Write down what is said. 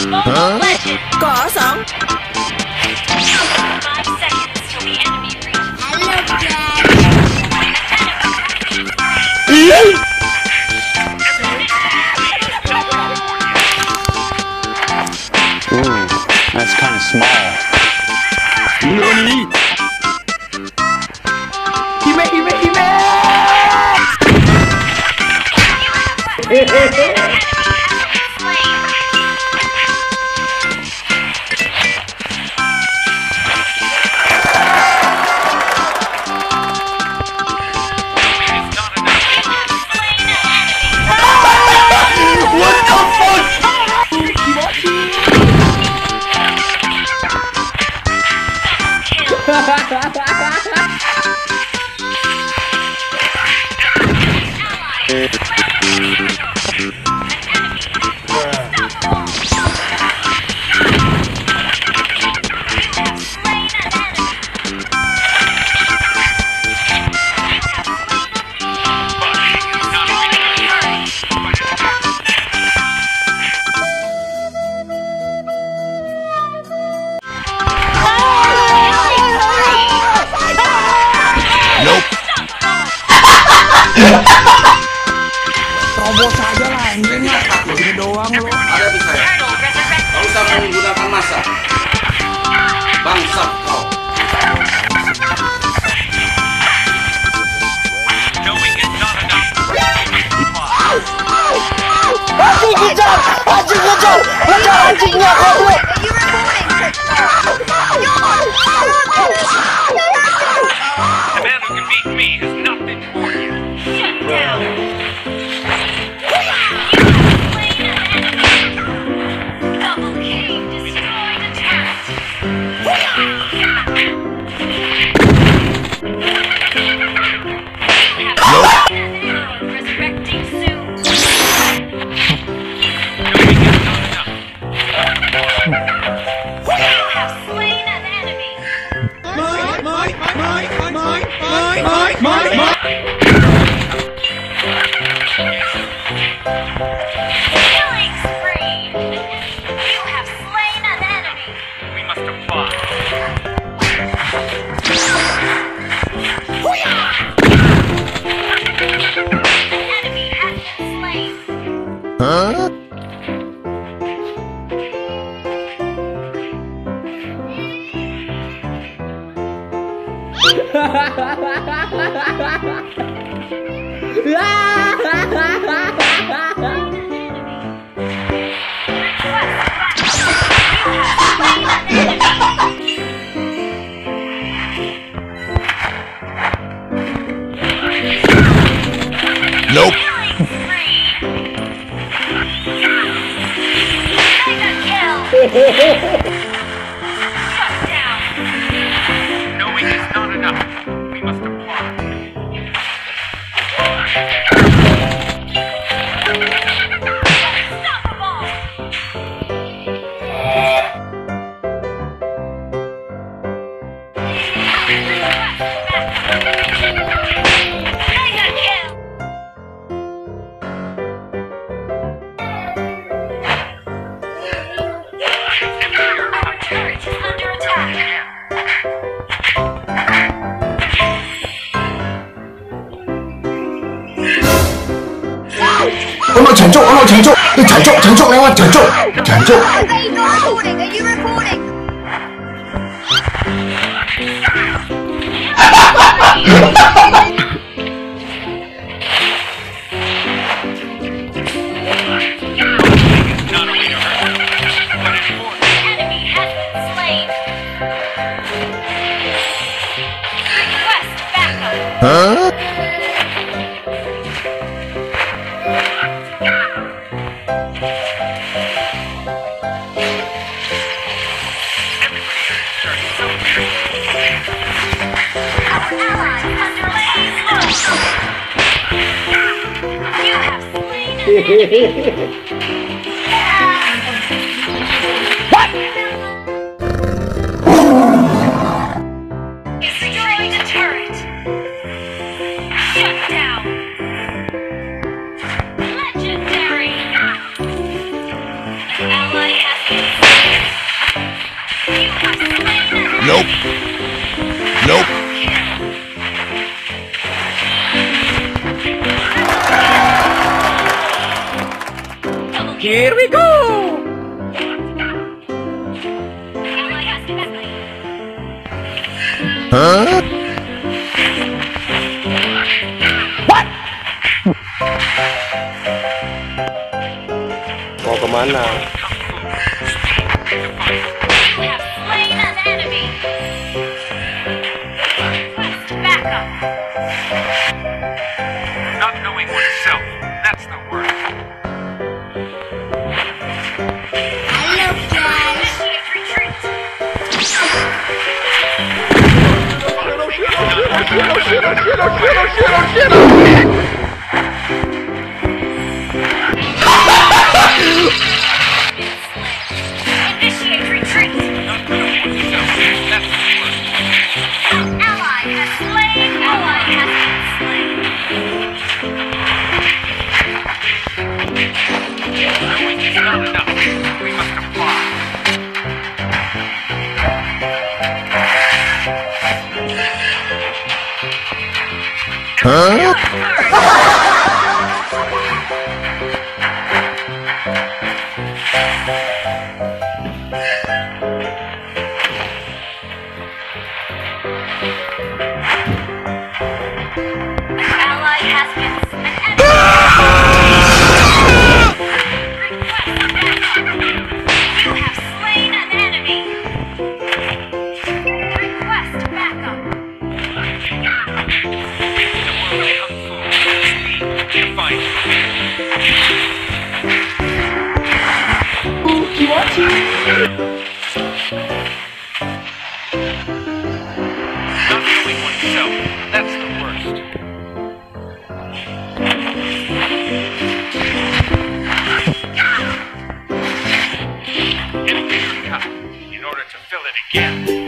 Kosong. 5 seconds till the enemy reaches. Halo, guys. Ooh, that's kind of small. NANI?! Terobos aja lah anjing lah. Ini doang lo. Ada bisa ya? Gak usah menggunakan massa. Bangsat kau. Anjing kejar! Anjing kejar! Kejar anjingnya gue! The man who can beat me has nothing for you. Shut down. Double King destroyed a turret. Resurrecting soon. You have slain an enemy. Killing spree. You have slain an enemy. We must apply. Enemy has been slain. Nope. Killing spree. Mega kill. Shut down. Knowing is not enough. We must apply. Unstoppable. Mega kill. Our turret is under attack. Ono jancuk, ono jancuk. Jancuk, jancuk lewat jancuk. Jancuk. Are you recording? Are you recording? Not a way to hurt them, but important. Enemy has been slain. Request backup. Our ally is under smoke. You have slain an enemy. Destroyed a turret. Shut down. Legendary. Ally has been Nope. Nope. Here we go. Huh? Mau kemana? You have slain an enemy. Request backup. Not knowing oneself. That's the worst. Initiate retreat. Initiate retreat. Not knowing oneself. That's the worst. Ally has slain. Ally has been slain. Knowing is not enough. We must apply. Huh? Ally has been You have slain an enemy. Request backup. Not knowing oneself. That's the worst. Getting bigger cup in order to fill it again.